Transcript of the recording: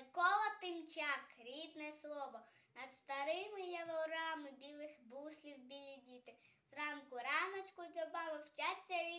Микола Тимчак, рідне слово, над старими яворами білих буслів білі діти. Зранку раночку дзьобами вчаться